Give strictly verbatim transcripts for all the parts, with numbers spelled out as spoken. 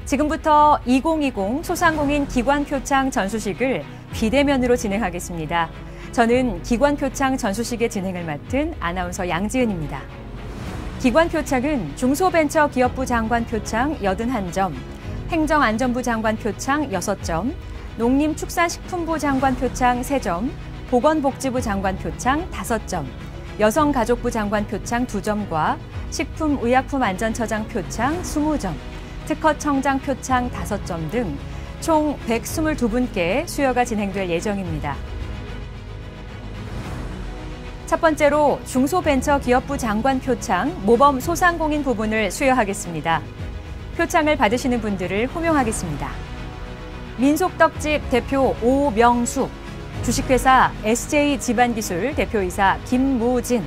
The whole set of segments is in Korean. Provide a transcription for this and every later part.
지금부터 이천이십 소상공인 기관표창 전수식을 비대면으로 진행하겠습니다. 저는 기관표창 전수식의 진행을 맡은 아나운서 양지은입니다. 기관표창은 중소벤처기업부 장관 표창 팔십일 점, 행정안전부 장관 표창 육 점, 농림축산식품부 장관 표창 세 점, 보건복지부 장관 표창 다섯 점, 여성가족부 장관 표창 두 점과 식품의약품안전처장 표창 이십 점, 특허청장 표창 다섯 점 등 총 백이십이 분께 수여가 진행될 예정입니다. 첫 번째로 중소벤처기업부 장관 표창 모범 소상공인 부분을 수여하겠습니다. 표창을 받으시는 분들을 호명하겠습니다. 민속떡집 대표 오명숙, 주식회사 에스제이집안기술 대표이사 김무진,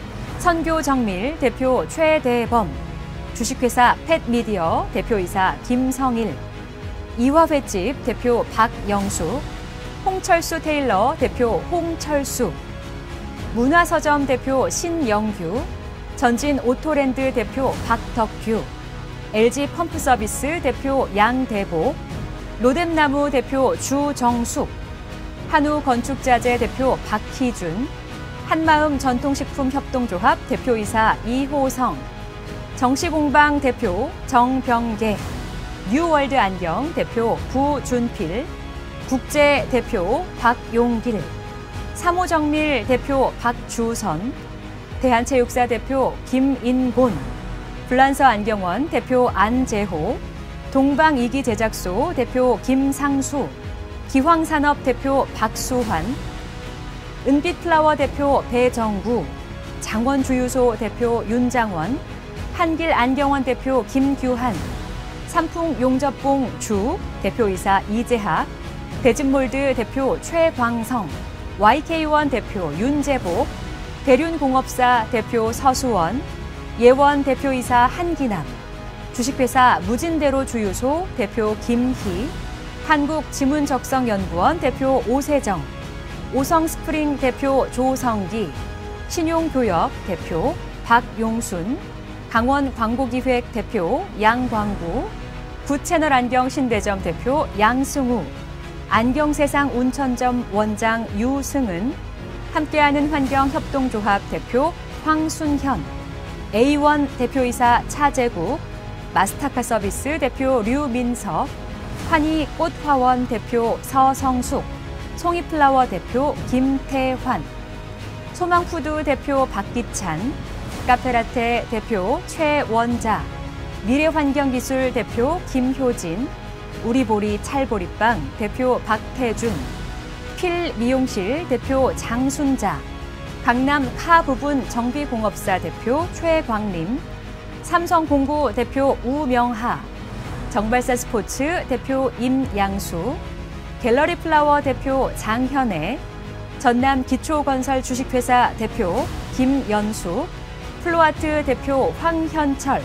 선교정밀 대표 최대범, 주식회사 펫미디어 대표이사 김성일, 이화횟집 대표 박영수, 홍철수 테일러 대표 홍철수, 문화서점 대표 신영규, 전진오토랜드 대표 박덕규, 엘지펌프서비스 대표 양대보, 로뎀나무 대표 주정숙, 한우건축자재 대표 박희준, 한마음전통식품협동조합 대표이사 이호성, 정시공방 대표 정병계, 뉴월드안경 대표 부준필, 국제 대표 박용길, 삼호정밀 대표 박주선, 대한체육사 대표 김인곤, 불란서 안경원 대표 안재호, 동방이기 제작소 대표 김상수, 기황산업 대표 박수환, 은빛플라워 대표 배정구, 장원주유소 대표 윤장원, 한길안경원 대표 김규한, 삼풍용접봉 주 대표이사 이재학, 대진몰드 대표 최광성, 와이케이원 대표 윤재복, 대륜공업사 대표 서수원, 예원 대표이사 한기남, 주식회사 무진대로 주유소 대표 김희, 한국지문적성연구원 대표 오세정, 오성스프링 대표 조성기, 신용교역 대표 박용순, 강원광고기획 대표 양광구, 구채널안경 신대점 대표 양승우, 안경세상 운천점 원장 유승은, 함께하는 환경협동조합 대표 황순현, 에이원 대표이사 차재국, 마스타카 서비스 대표 류민석, 환희꽃화원 대표 서성숙, 송이플라워 대표 김태환, 소망푸드 대표 박기찬, 카페라테 대표 최원자, 미래환경기술 대표 김효진, 우리보리 찰보리빵 대표 박태준, 필미용실 대표 장순자, 강남 카부분 정비공업사 대표 최광림, 삼성공구 대표 우명하, 정발사스포츠 대표 임양수, 갤러리플라워 대표 장현애, 전남기초건설 주식회사 대표 김연수, 플로아트 대표 황현철,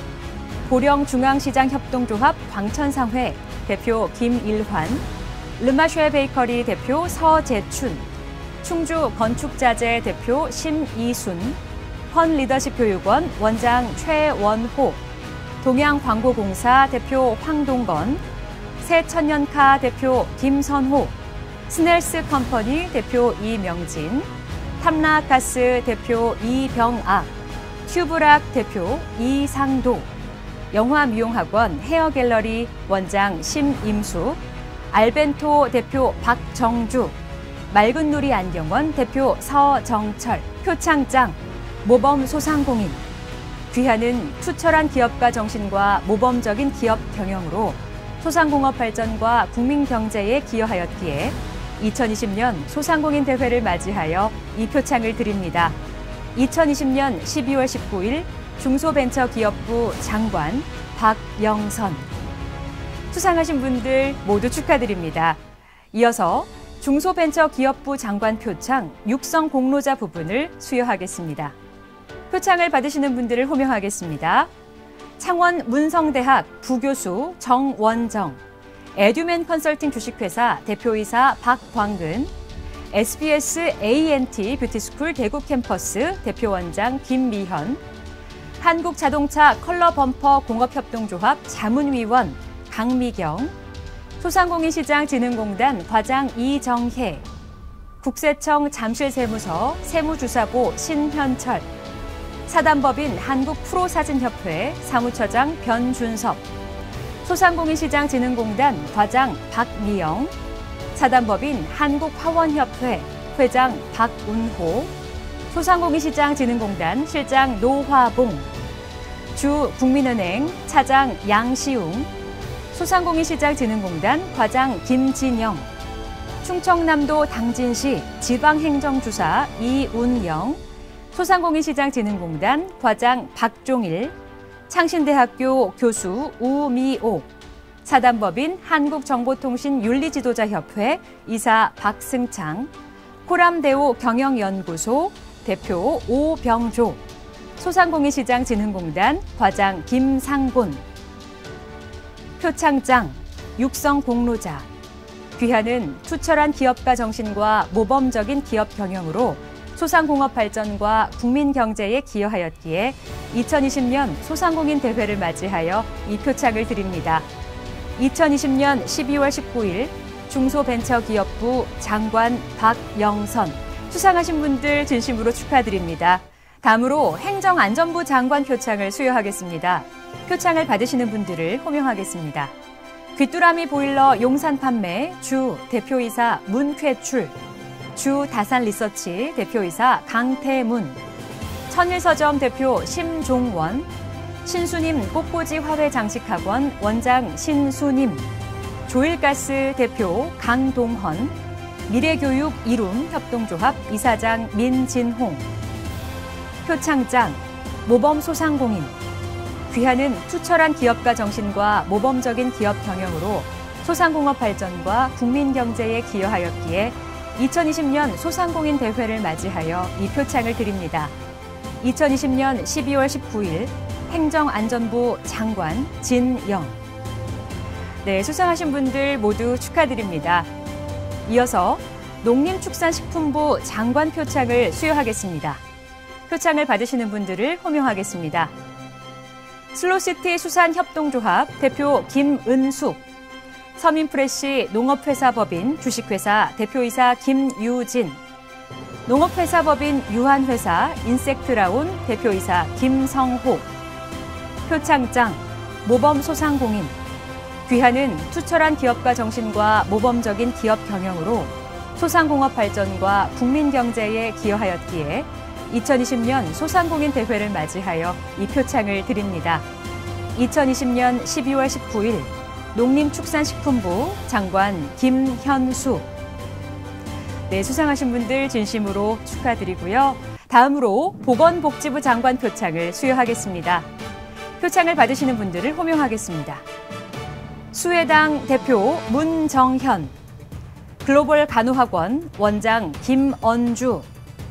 보령중앙시장협동조합 광천상회 대표 김일환, 르마쉐 베이커리 대표 서재춘, 충주건축자재 대표 심이순, 헌리더십교육원 원장 최원호, 동양광고공사 대표 황동건, 새천년카 대표 김선호, 스넬스컴퍼니 대표 이명진, 탐라가스 대표 이병악, 튜브락 대표 이상도, 영화미용학원 헤어갤러리 원장 심임수, 알벤토 대표 박정주, 맑은누리 안경원 대표 서정철, 표창장 모범 소상공인. 귀하는 투철한 기업가 정신과 모범적인 기업 경영으로 소상공업 발전과 국민 경제에 기여하였기에 이천이십 년 소상공인 대회를 맞이하여 이 표창을 드립니다. 이천이십 년 십이월 십구일 중소벤처기업부 장관 박영선. 수상하신 분들 모두 축하드립니다. 이어서 중소벤처기업부 장관 표창 육성 공로자 부분을 수여하겠습니다. 표창을 받으시는 분들을 호명하겠습니다. 창원 문성대학 부교수 정원정, 에듀맨 컨설팅 주식회사 대표이사 박광근, 에스비에스 에이엔티 뷰티스쿨 대구 캠퍼스 대표원장 김미현, 한국자동차 컬러 범퍼 공업협동조합 자문위원 강미경, 소상공인시장진흥공단 과장 이정혜, 국세청 잠실세무서 세무주사보 신현철, 사단법인 한국프로사진협회 사무처장 변준섭, 소상공인시장진흥공단 과장 박미영, 사단법인 한국화원협회 회장 박운호, 소상공인시장진흥공단 실장 노화봉, 주국민은행 차장 양시웅, 소상공인시장진흥공단 과장 김진영, 충청남도 당진시 지방행정주사 이운영, 소상공인시장진흥공단 과장 박종일, 창신대학교 교수 우미옥, 사단법인 한국정보통신윤리지도자협회 이사 박승창, 코람대우 경영연구소 대표 오병조, 소상공인시장진흥공단 과장 김상곤, 표창장, 육성공로자, 귀하는 투철한 기업가 정신과 모범적인 기업 경영으로 소상공업 발전과 국민 경제에 기여하였기에 이천이십 년 소상공인 대회를 맞이하여 이 표창을 드립니다. 이천이십 년 십이월 십구일 중소벤처기업부 장관 박영선, 수상하신 분들 진심으로 축하드립니다. 다음으로 행정안전부 장관 표창을 수여하겠습니다. 표창을 받으시는 분들을 호명하겠습니다. 귀뚜라미 보일러 용산 판매 주 대표이사 문쾌출, 주 다산리서치 대표이사 강태문, 천일서점 대표 심종원, 신수님 꽃꽂이 화훼장식학원 원장 신수님, 조일가스 대표 강동헌, 미래교육 이룸 협동조합 이사장 민진홍, 표창장 모범소상공인, 귀하는 투철한 기업가 정신과 모범적인 기업 경영으로 소상공업 발전과 국민 경제에 기여하였기에 이천이십 년 소상공인 대회를 맞이하여 이 표창을 드립니다. 이천이십 년 십이월 십구일 행정안전부 장관 진영. 네, 수상하신 분들 모두 축하드립니다. 이어서 농림축산식품부 장관 표창을 수여하겠습니다. 표창을 받으시는 분들을 호명하겠습니다. 슬로시티 수산협동조합 대표 김은숙, 서민프레시 농업회사법인 주식회사 대표이사 김유진, 농업회사법인 유한회사 인섹트라운 대표이사 김성호, 표창장 모범소상공인, 귀하는 투철한 기업가 정신과 모범적인 기업 경영으로 소상공업 발전과 국민 경제에 기여하였기에 이천이십 년 소상공인 대회를 맞이하여 이 표창을 드립니다. 이천이십 년 십이월 십구일 농림축산식품부 장관 김현수. 네, 수상하신 분들 진심으로 축하드리고요. 다음으로 보건복지부 장관 표창을 수여하겠습니다. 표창을 받으시는 분들을 호명하겠습니다. 수혜당 대표 문정현, 글로벌 간호학원 원장 김언주,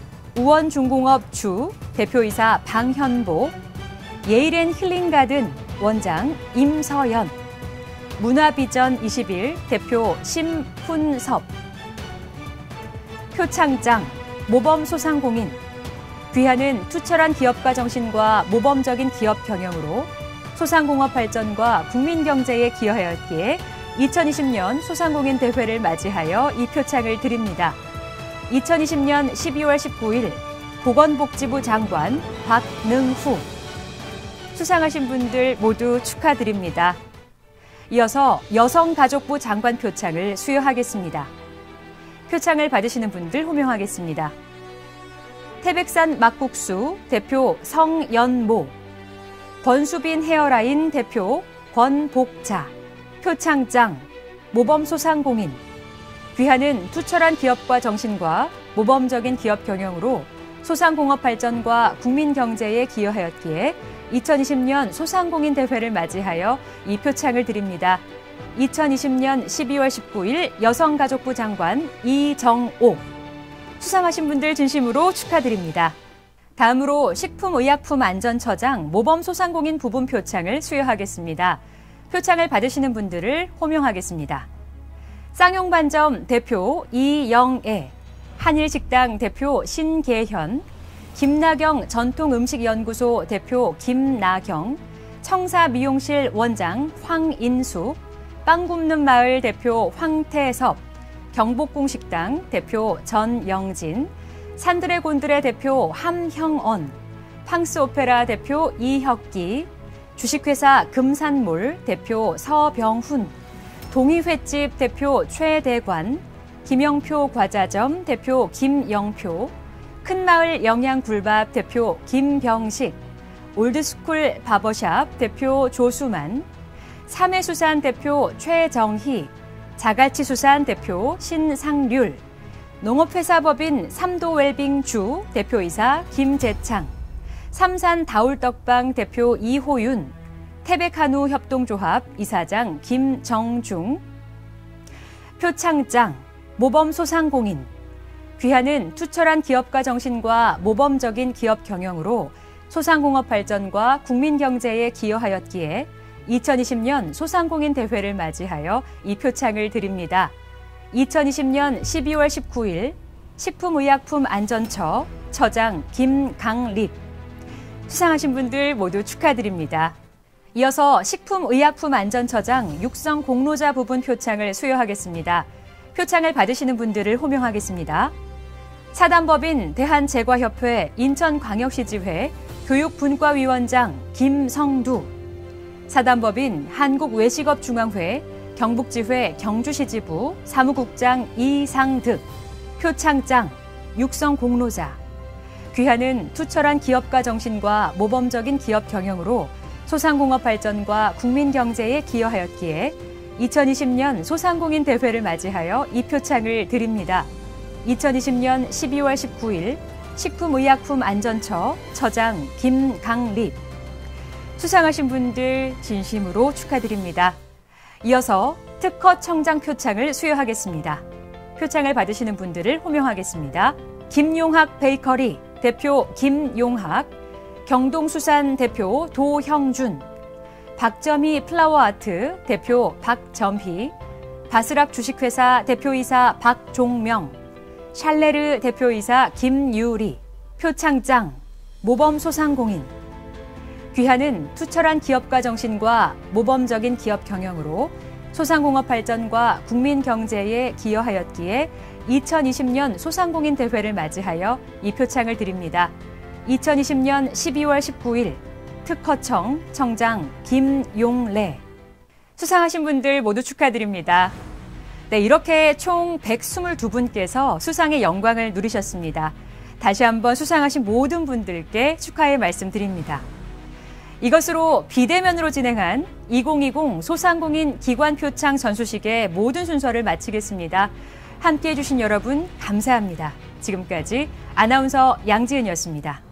우원중공업 주 대표이사 방현보, 예일앤 힐링가든 원장 임서연, 문화비전 이십일 대표 심훈섭, 표창장 모범소상공인, 귀하는 투철한 기업가 정신과 모범적인 기업 경영으로 소상공업 발전과 국민 경제에 기여하였기에 이천이십 년 소상공인 대회를 맞이하여 이 표창을 드립니다. 이천이십 년 십이월 십구일 보건복지부 장관 박능후. 수상하신 분들 모두 축하드립니다. 이어서 여성가족부 장관 표창을 수여하겠습니다. 표창을 받으시는 분들 호명하겠습니다. 태백산 막국수 대표 성연모, 권수빈 헤어라인 대표 권복자, 표창장 모범소상공인, 귀하는 투철한 기업과 정신과 모범적인 기업 경영으로 소상공업 발전과 국민 경제에 기여하였기에 이천이십 년 소상공인 대회를 맞이하여 이 표창을 드립니다. 이천이십 년 십이월 십구일 여성가족부 장관 이정옥. 수상하신 분들 진심으로 축하드립니다. 다음으로 식품의약품안전처장 모범소상공인 부분 표창을 수여하겠습니다. 표창을 받으시는 분들을 호명하겠습니다. 쌍용반점 대표 이영애, 한일식당 대표 신계현, 김나경 전통음식연구소 대표 김나경, 청사미용실 원장 황인수, 빵 굽는 마을 대표 황태섭, 경복궁식당 대표 전영진, 산들의 곤들의 대표 함형언, 팡스오페라 대표 이혁기, 주식회사 금산몰 대표 서병훈, 동이횟집 대표 최대관, 김영표 과자점 대표 김영표, 큰마을 영양굴밥 대표 김병식, 올드스쿨 바버샵 대표 조수만, 삼해수산 대표 최정희, 자갈치수산 대표 신상률, 농업회사법인 삼도웰빙주 대표이사 김재창, 삼산다울떡방 대표 이호윤, 태백한우 협동조합 이사장 김정중, 표창장, 모범소상공인, 귀하는 투철한 기업가 정신과 모범적인 기업 경영으로 소상공업 발전과 국민 경제에 기여하였기에 이천이십 년 소상공인 대회를 맞이하여 이 표창을 드립니다. 이천이십 년 십이월 십구일 식품의약품안전처 처장 김강립. 수상하신 분들 모두 축하드립니다. 이어서 식품의약품안전처장 육성 공로자 부분 표창을 수여하겠습니다. 표창을 받으시는 분들을 호명하겠습니다. 사단법인 대한제과협회 인천광역시지회 교육분과위원장 김성두, 사단법인 한국외식업중앙회 경북지회 경주시지부 사무국장 이상득, 표창장, 육성공로자. 귀하는 투철한 기업가 정신과 모범적인 기업 경영으로 소상공업 발전과 국민 경제에 기여하였기에 이천이십 년 소상공인 대회를 맞이하여 이 표창을 드립니다. 이천이십 년 십이월 십구일 식품의약품안전처 처장 김강립. 수상하신 분들 진심으로 축하드립니다. 이어서 특허청장 표창을 수여하겠습니다. 표창을 받으시는 분들을 호명하겠습니다. 김용학 베이커리 대표 김용학, 경동수산 대표 도형준, 박점희 플라워아트 대표 박점희, 바스락 주식회사 대표이사 박종명, 샬레르 대표이사 김유리. 표창장, 모범소상공인. 귀하는 투철한 기업가 정신과 모범적인 기업 경영으로 소상공업 발전과 국민 경제에 기여하였기에 이천이십 년 소상공인 대회를 맞이하여 이 표창을 드립니다. 이천이십 년 십이월 십구일 특허청 청장 김용래. 수상하신 분들 모두 축하드립니다. 네, 이렇게 총 백이십이 분께서 수상의 영광을 누리셨습니다. 다시 한번 수상하신 모든 분들께 축하의 말씀 드립니다. 이것으로 비대면으로 진행한 이천이십 소상공인 기관표창 전수식의 모든 순서를 마치겠습니다. 함께해 주신 여러분 감사합니다. 지금까지 아나운서 양지은이었습니다.